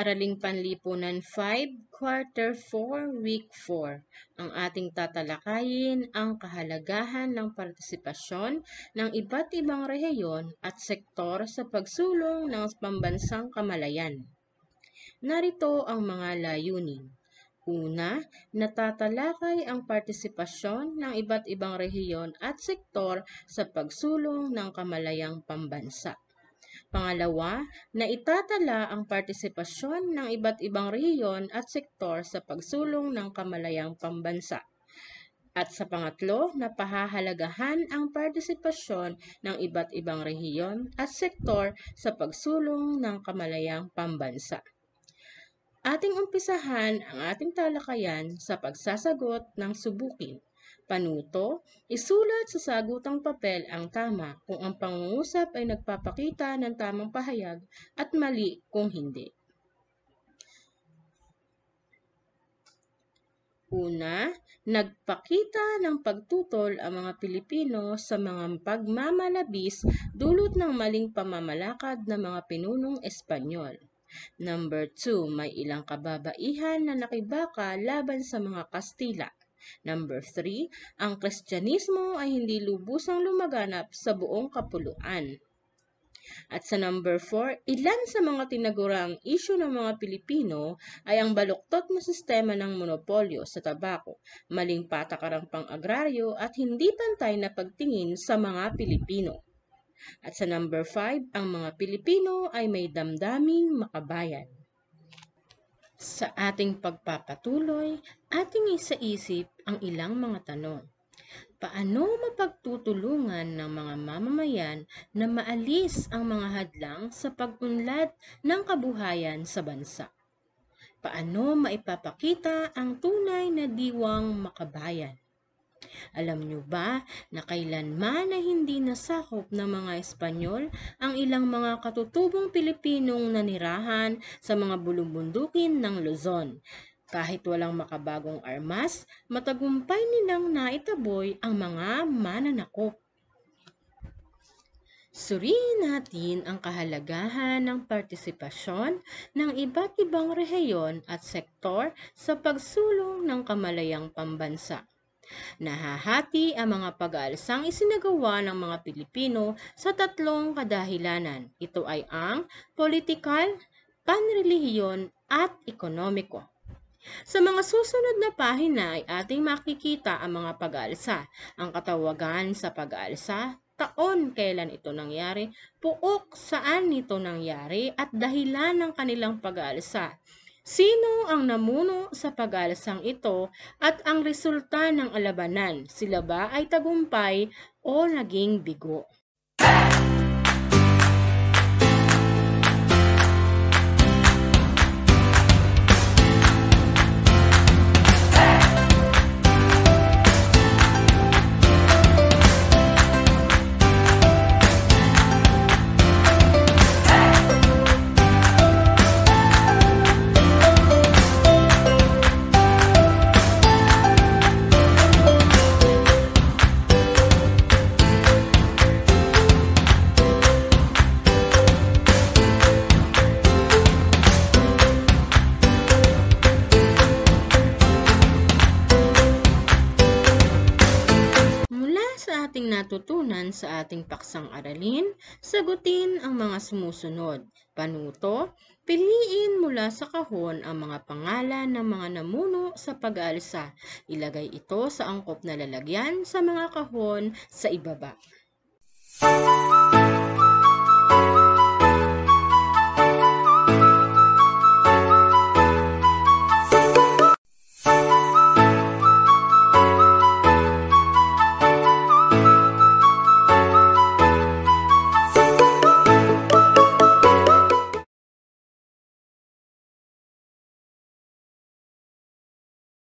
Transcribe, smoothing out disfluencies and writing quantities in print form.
Araling Panlipunan 5, Quarter 4, Week 4. Ang ating tatalakayin ang kahalagahan ng partisipasyon ng iba't ibang rehiyon at sektor sa pagsulong ng pambansang kamalayan. Narito ang mga layunin. Una, natatalakay ang partisipasyon ng iba't ibang rehiyon at sektor sa pagsulong ng kamalayang pambansa. Pangalawa, na itatala ang partisipasyon ng iba't ibang rehiyon at sektor sa pagsulong ng kamalayang pambansa. At sa pangatlo, na pahahalagahan ang partisipasyon ng iba't ibang rehiyon at sektor sa pagsulong ng kamalayang pambansa. Ating umpisahan ang ating talakayan sa pagsasagot ng subukin. Panuto, isulat sa sagutang papel ang tama kung ang pangungusap ay nagpapakita ng tamang pahayag at mali kung hindi. Una, nagpakita ng pagtutol ang mga Pilipino sa mga pagmamalabis dulot ng maling pamamalakad ng mga pinunong Espanyol. Number 2, may ilang kababaihan na nakibaka laban sa mga Kastila. Number 3, ang Kristyanismo ay hindi lubusang lumaganap sa buong kapuluan. At sa number 4, ilan sa mga tinagurang isyu ng mga Pilipino ay ang baluktot na sistema ng monopolyo sa tabako, maling patakarang pang-agraryo at hindi pantay na pagtingin sa mga Pilipino. At sa number 5, ang mga Pilipino ay may damdaming makabayan. Sa ating pagpapatuloy, ating isaisip ang ilang mga tanong. Paano mapagtutulungan ng mga mamamayan na maalis ang mga hadlang sa pag-unlad ng kabuhayan sa bansa? Paano maipapakita ang tunay na diwang makabayan? Alam nyo ba na kailanman ay hindi nasakop ng mga Espanyol ang ilang mga katutubong Pilipinong nanirahan sa mga bulumbundukin ng Luzon? Kahit walang makabagong armas, matagumpay nilang naitaboy ang mga mananakop. Suriin natin ang kahalagahan ng partisipasyon ng iba't ibang rehiyon at sektor sa pagsulong ng kamalayang pambansa. Nahahati ang mga pag-aalsang isinagawa ng mga Pilipino sa tatlong kadahilanan. Ito ay ang politikal, panrelihiyon at ekonomiko. Sa mga susunod na pahina ay ating makikita ang mga pag-aalsa, ang katawagan sa pag-aalsa, taon kailan ito nangyari, puok saan ito nangyari at dahilan ng kanilang pag-aalsa. Sino ang namuno sa pag-aalasang ito at ang resulta ng alabanan? Sila ba ay tagumpay o naging bigo? Natutunan sa ating paksang aralin, sagutin ang mga sumusunod. Panuto, piliin mula sa kahon ang mga pangalan ng mga namuno sa pag-aalsa. Ilagay ito sa angkop na lalagyan sa mga kahon sa ibaba.